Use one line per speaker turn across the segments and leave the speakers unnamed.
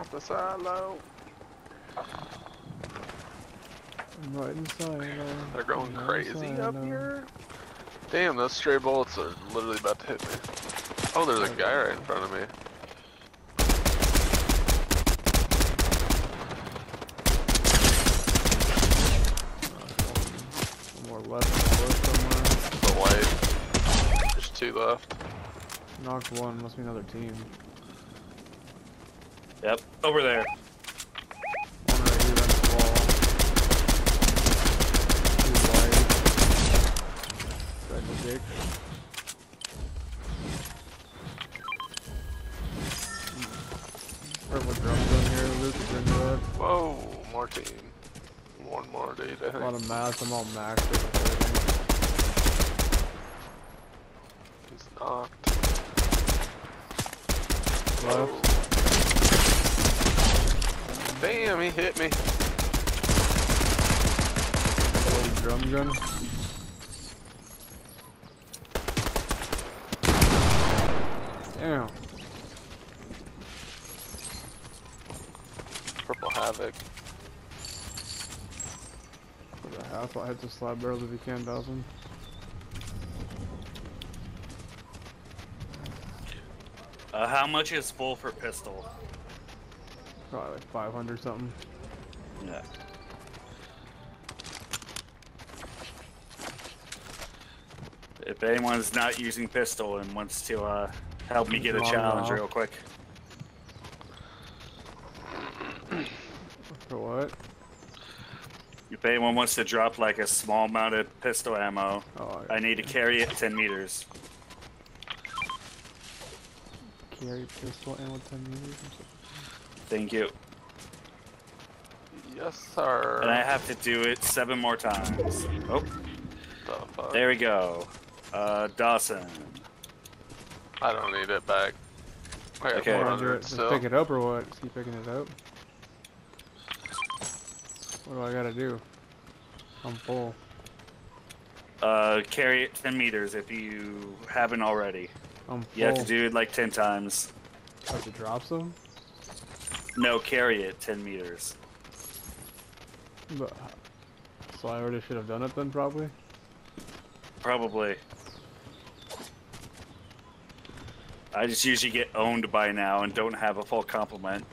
Not the silo.
I'm right inside.
They're going crazy up here. Damn, those stray bullets are literally about to hit me. Oh, there's a guy right in front of me.
More left somewhere.
The white. There's 2 left.
Knocked one, must be another team.
Yep, over there.
One right here on the wall. 2 white. Second Jake. Purple drums in here, Luke is into that.
Whoa, more team. One more dude, I
A lot
think.
of mass, I'm all maxed with everything.
He's knocked.
Left.
Damn, he hit me.
Little drum gun. Damn.
Purple Havoc.
For the half, I'll hit the slab barrels if you can, Dawson.
How much is full for pistol?
Probably like 500 something.
Yeah. If anyone's not using pistol and wants to help me get a challenge real quick.
For what?
If anyone wants to drop like a small amount of pistol ammo,
Oh,
I need to carry it 10 meters.
carry pistol ammo 10 meters.
Thank you.
Yes, sir.
And I have to do it 7 more times. Oh,
The fuck?
there we go. Dawson.
I don't need it back. I got
Okay.
400
Just
still.
pick it up or what? Just keep picking it up. What do I gotta do? I'm full.
Carry it 10 meters if you haven't already.
I'm full.
You have to do it like 10 times.
I have to drop some?
No, carry it 10 meters.
But, so I already should have done it then, probably?
Probably. I just usually get owned by now and don't have a full complement.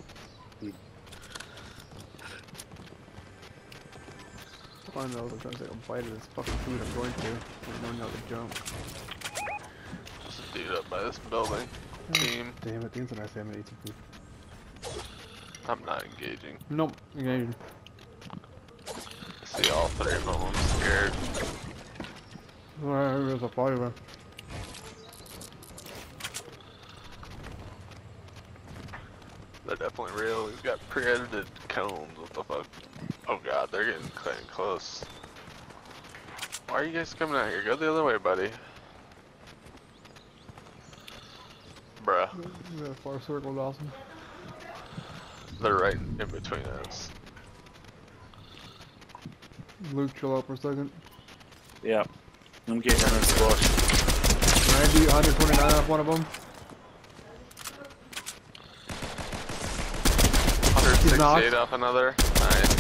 All I know is I'm trying to take a bite of this fucking food I'm going to. I don't know how to jump.
Just a dude up by this building. Team.
Damn it, the instant I say I'm gonna eat some food.
I'm not engaging.
Nope, engaged.
See all 3 of them. I'm scared.
Alright, there's a body there.
They're definitely real. We've got pre-edited cones. What the fuck? Oh god, they're getting close. Why are you guys coming out here? Go the other way, buddy. Bruh.
We got a far circle, Dawson.
They're right in between us.
Luke, chill out for a second.
Yeah. I'm getting in a squash.
90, 129 off one of them.
168 off another. Nice.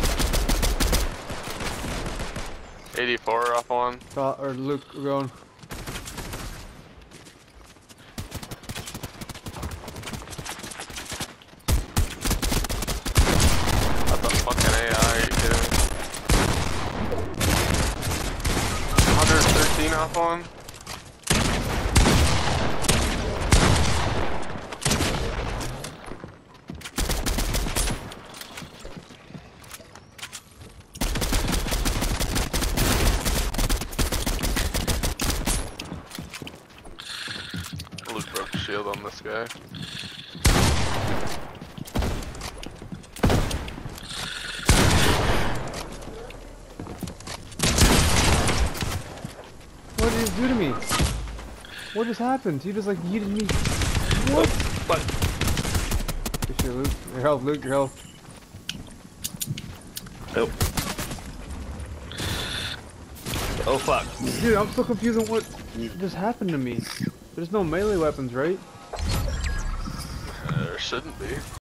84 off one.
Or Luke, we're going.
What the fucking AI are you doing? 113 off one. Luke broke the shield on this guy.
What did he do to me? What just happened? He just like yeeted me. What?
But
Good shit, Luke. Your health, Luke, your health.
nope. Oh fuck.
Dude, I'm so confused on what just happened to me. There's no melee weapons, right?
There shouldn't be.